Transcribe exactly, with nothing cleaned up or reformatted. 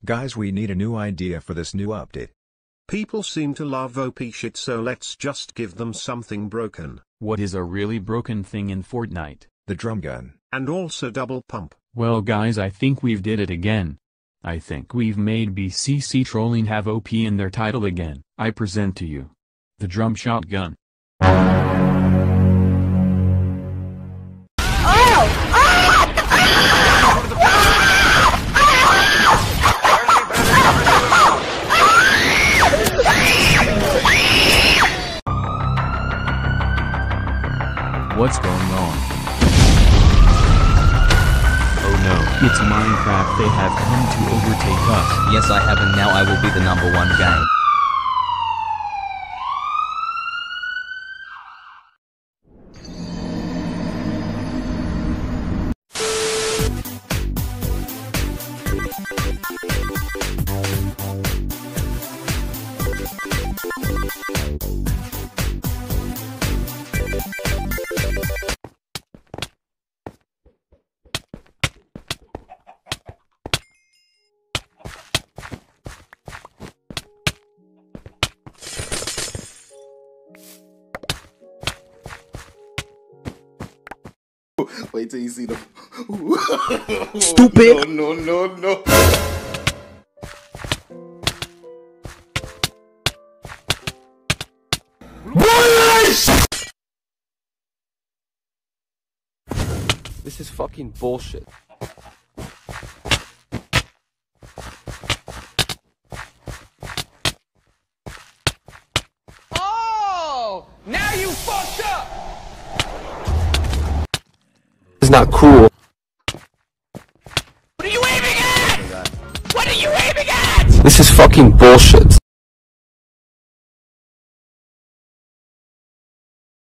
Guys, we need a new idea for this new update. People seem to love O P shit, so let's just give them something broken. What is a really broken thing in Fortnite? The drum gun. And also double pump. Well guys, I think we've did it again. I think we've made B C C trolling have O P in their title again. I present to you the drum shotgun. What's going on? Oh no, it's Minecraft. They have come to overtake us. Yes, I have, and now I will be the number one game. Wait till you see the Stupid! No, no, no, no. This is fucking bullshit. Oh! Now you fucked up! It's not cool. What are you aiming at? What are you aiming at? This is fucking bullshit.